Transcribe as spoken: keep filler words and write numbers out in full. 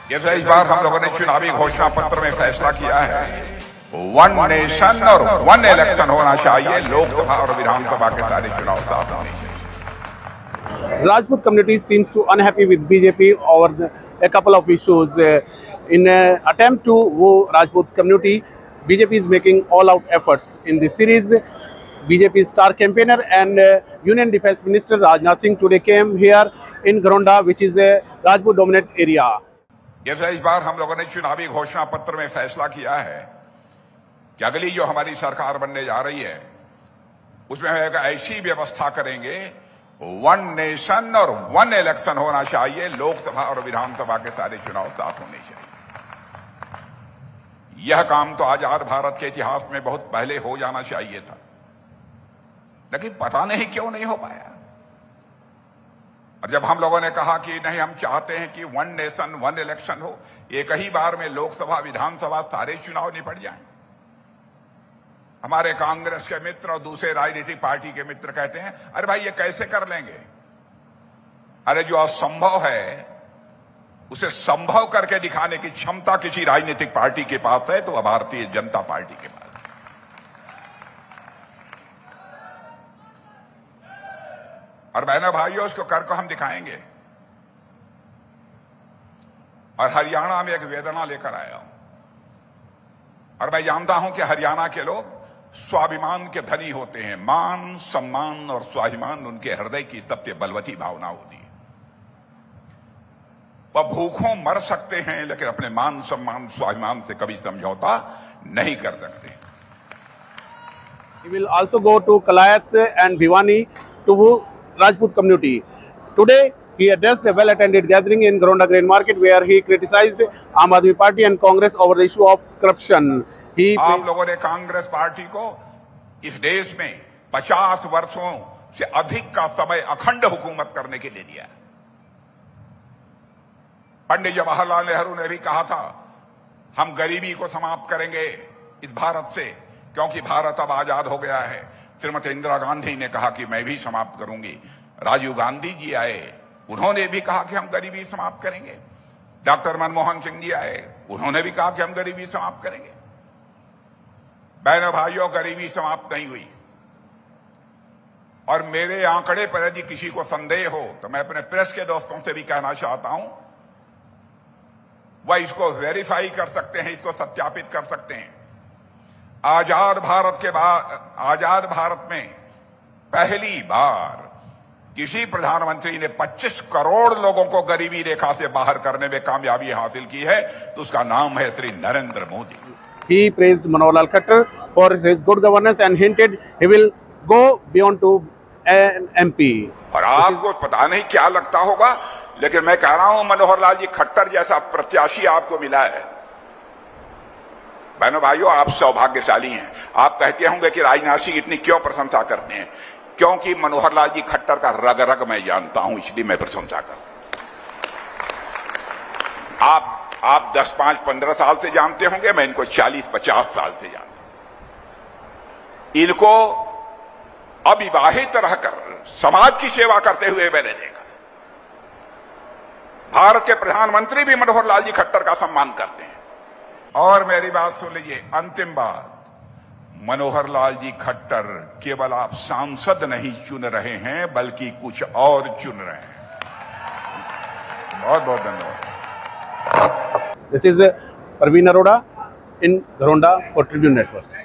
जैसे इस बार हम लोगों ने चुनावी घोषणा पत्र में फैसला किया है, वन नेशन और वन इलेक्शन होना चाहिए। लोकसभा और विधानसभा के सारे चुनाव साथ होने चाहिए। Rajput community seems to unhappy with B J P over the, a couple of issues. Uh, in an attempt to woo Rajput community, B J P is making all-out efforts. In this series, B J P star campaigner and uh, Union Defence Minister Rajnath Singh today came here in Garonda, which is a Rajput-dominated area. जैसे इस बार हम लोगों ने चुनावी घोषणा पत्र में फैसला किया है कि अगली जो हमारी सरकार बनने जा रही है उसमें हम एक ऐसी व्यवस्था करेंगे, वन नेशन और वन इलेक्शन होना चाहिए। लोकसभा और विधानसभा के सारे चुनाव साथ होने चाहिए। यह काम तो आजाद भारत के इतिहास में बहुत पहले हो जाना चाहिए था, लेकिन पता नहीं क्यों नहीं हो पाया। और जब हम लोगों ने कहा कि नहीं, हम चाहते हैं कि वन नेशन वन इलेक्शन हो, एक ही बार में लोकसभा विधानसभा सारे चुनाव निपट जाएं, हमारे कांग्रेस के मित्र और दूसरे राजनीतिक पार्टी के मित्र कहते हैं अरे भाई ये कैसे कर लेंगे। अरे जो असंभव है उसे संभव करके दिखाने की क्षमता किसी राजनीतिक पार्टी के पास है तो वह भारतीय जनता पार्टी के पास है। और बहनों भाइयों, उसको कर को हम दिखाएंगे। और हरियाणा में एक वेदना लेकर आया हूं, और मैं जानता हूं कि हरियाणा के लोग स्वाभिमान के धनी होते हैं। मान, सम्मान और स्वाभिमान उनके हृदय की सबसे बलवती भावना होती है। वह भूखों मर सकते हैं, लेकिन अपने मान, सम्मान, स्वाभिमान से कभी समझौता नहीं कर सकते। He will also go to Kalayat and Bhiwani to woo Rajput community. Today, he addressed a well-attended gathering in Garonda Grain Market where he criticized Aam Aadmi Party and Congress over the issue of corruption. He आप लोगों ने Congress party को इस देश में पचास वर्षों से अधिक का समय अखंड हुकूमत करने के लिए दिया। पंडित जवाहरलाल नेहरू ने भी कहा था हम गरीबी को समाप्त करेंगे इस भारत से, क्योंकि भारत अब आजाद हो गया है। श्रीमती इंदिरा गांधी ने कहा कि मैं भी समाप्त करूंगी। राजीव गांधी जी आए, उन्होंने भी कहा कि हम गरीबी समाप्त करेंगे। डॉक्टर मनमोहन सिंह जी आए, उन्होंने भी कहा कि हम गरीबी समाप्त करेंगे। बहनों भाइयों, गरीबी समाप्त नहीं हुई। और मेरे आंकड़े पर यदि किसी को संदेह हो तो मैं अपने प्रेस के दोस्तों से भी कहना चाहता हूं, वह इसको वेरीफाई कर सकते हैं, इसको सत्यापित कर सकते हैं। आजाद भारत के बाद, आजाद भारत में पहली बार किसी प्रधानमंत्री ने पच्चीस करोड़ लोगों को गरीबी रेखा से बाहर करने में कामयाबी हासिल की है, तो उसका नाम है Shri Narendra Modi. He praised Manohar Lal Khattar for his good governance and hinted he will go beyond to an M P. और आपको पता नहीं क्या लगता होगा, लेकिन मैं कह रहा हूं मनोहर लाल जी खट्टर जैसा प्रत्याशी आपको मिला है। बहनों भाइयों, आप सौभाग्यशाली हैं। आप कहते होंगे कि राजनाथ सिंह इतनी क्यों प्रशंसा करते हैं, क्योंकि मनोहर लाल जी खट्टर का रग रग मैं जानता हूं, इसलिए मैं प्रशंसा करता हूं। आप आप दस पांच पंद्रह साल से जानते होंगे, मैं इनको चालीस पचास साल से जानता हूं। इनको अविवाहित रहकर समाज की सेवा करते हुए मैंने देखा। भारत के प्रधानमंत्री भी मनोहर लाल जी खट्टर का सम्मान करते हैं। और मेरी बात सुन लीजिए, अंतिम बात, मनोहर लाल जी खट्टर केवल आप सांसद नहीं चुन रहे हैं, बल्कि कुछ और चुन रहे हैं। बहुत बहुत धन्यवाद। This is Parveen Arora in Garonda for Tribune Network.